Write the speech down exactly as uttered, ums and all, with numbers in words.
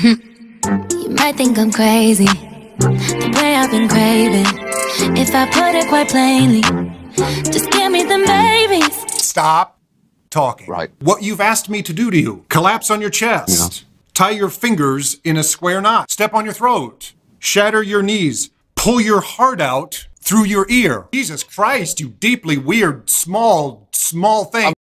You might think I'm crazy, the way I've been craving. If I put it quite plainly, just give me the babies. Stop talking. Right. What you've asked me to do to you. Collapse on your chest. Yeah. Tie your fingers in a square knot. Step on your throat. Shatter your knees. Pull your heart out through your ear. Jesus Christ, you deeply weird, small, small thing.